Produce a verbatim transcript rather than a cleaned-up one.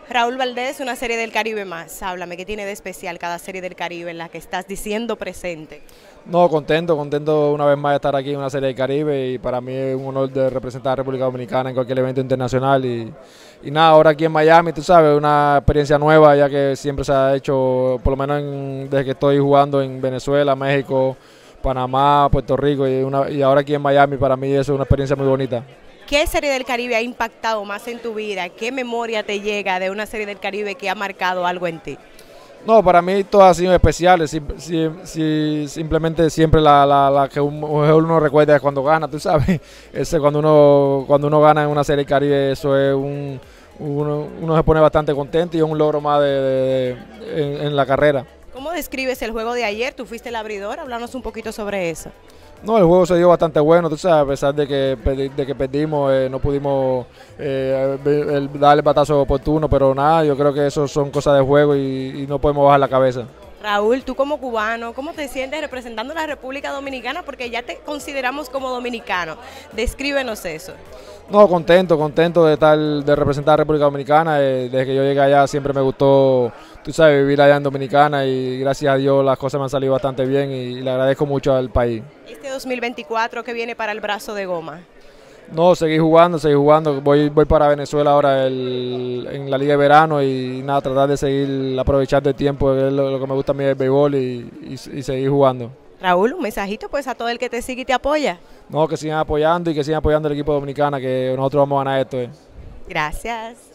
Raúl Valdés, una serie del Caribe más. Háblame, ¿qué tiene de especial cada serie del Caribe en la que estás diciendo presente? No, contento, contento una vez más de estar aquí en una serie del Caribe y para mí es un honor de representar a República Dominicana en cualquier evento internacional y, y nada, ahora aquí en Miami, tú sabes, una experiencia nueva ya que siempre se ha hecho, por lo menos en- desde que estoy jugando en Venezuela, México, Panamá, Puerto Rico y, una, y ahora aquí en Miami para mí eso es una experiencia muy bonita. ¿Qué serie del Caribe ha impactado más en tu vida? ¿Qué memoria te llega de una serie del Caribe que ha marcado algo en ti? No, para mí todas han sido especiales, sim- sim- si- simplemente siempre la, la- la que un- uno recuerda es cuando gana, tú sabes, ese cuando uno cuando uno gana en una serie Caribe, eso es un, uno, uno se pone bastante contento y es un logro más de, de- de- en, en la carrera. ¿Cómo describes el juego de ayer? Tú fuiste el abridor, háblanos un poquito sobre eso. No, el juego se dio bastante bueno, tú sabes, a pesar de que, perdi- de que perdimos, eh, no pudimos eh, ve- el- darle el batazo oportuno, pero nada, yo creo que eso son cosas de juego y, y no podemos bajar la cabeza. Raúl, tú como cubano, ¿cómo te sientes representando a la República Dominicana? Porque ya te consideramos como dominicano. Descríbenos eso. No, contento, contento de estar, de representar a la República Dominicana. eh, desde que yo llegué allá siempre me gustó, tú sabes, vivir allá en Dominicana y gracias a Dios las cosas me han salido bastante bien y, le agradezco mucho al país. Este dos mil veinticuatro que viene para el brazo de goma. No, seguir jugando, seguir jugando. Voy, voy para Venezuela ahora el- en la Liga de Verano y nada, tratar de seguir aprovechando el tiempo, que es lo, lo que me gusta a mí el béisbol y, y, y seguir jugando. Raúl, un mensajito pues a todo el que te sigue y te apoya. No, que sigan apoyando y que sigan apoyando al equipo dominicano, que nosotros vamos a ganar esto. eh. Gracias.